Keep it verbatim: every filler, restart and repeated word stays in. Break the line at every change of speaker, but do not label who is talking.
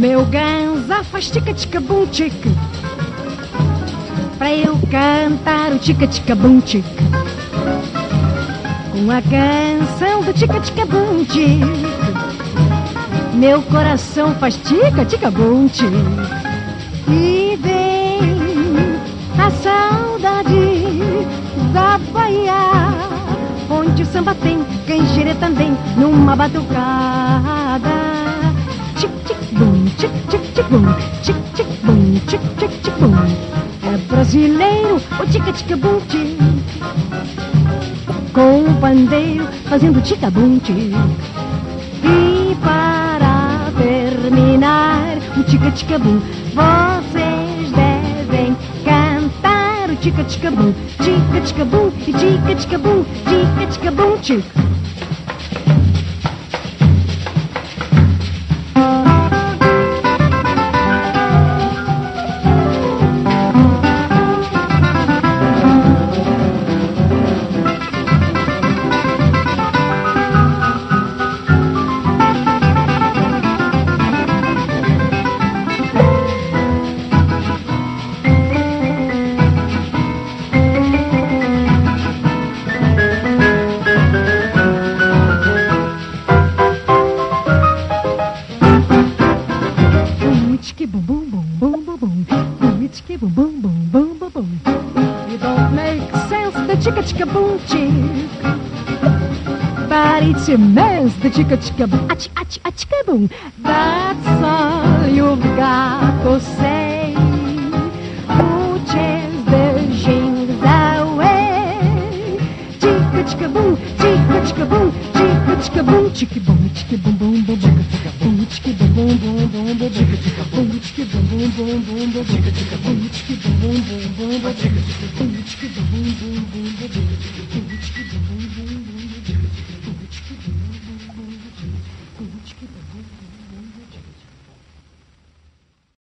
meu ganza faz tica tica bum tic, pra eu cantar o tica tica bum tic, com a canção do tica tica bum tic, meu coração faz tica tica bum tic. E vem a saudade da Bahia, onde o samba tem canjireira também numa batucada. Tic tic bum, tic tic tic bum, tic tic bum, tic tic tic bum. É brasileiro o tica tica bum tic, com o pandeiro fazendo tica bum tic. E para terminar o tica tica bum, vocês devem cantar o tica tica bum, tica tica bum, e tica tica bum, tica tica bum tic. It means the chica chica boom, ach ach ach boom. That's all you've got to say. Put the jings away. Chica chica boom, chica chica boom, chica chica boom, chica boom, chica boom boom boom, chica boom, chica boom boom boom boom, chica boom, chica boom boom boom boom, chica boom, chica boom boom boom boom, chica boom, chica boom boom boom boom, chica boom, chica boom.